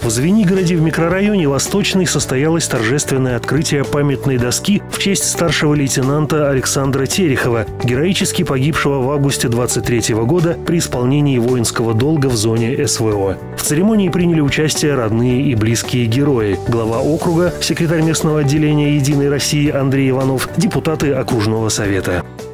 В Звенигороде в микрорайоне Восточный состоялось торжественное открытие памятной доски в честь старшего лейтенанта Александра Терехова, героически погибшего в августе 23 года при исполнении воинского долга в зоне СВО. В церемонии приняли участие родные и близкие герои, глава округа, секретарь местного отделения «Единой России» Андрей Иванов, депутаты окружного совета.